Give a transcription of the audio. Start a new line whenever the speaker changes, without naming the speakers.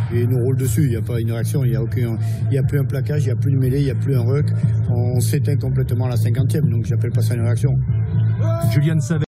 et nous roule dessus. Il n'y a pas une réaction, il n'y a plus un plaquage, il n'y a plus de mêlée, il n'y a plus un ruck. On s'éteint complètement à la 50e, donc j'appelle pas ça une réaction.
Julian Savert.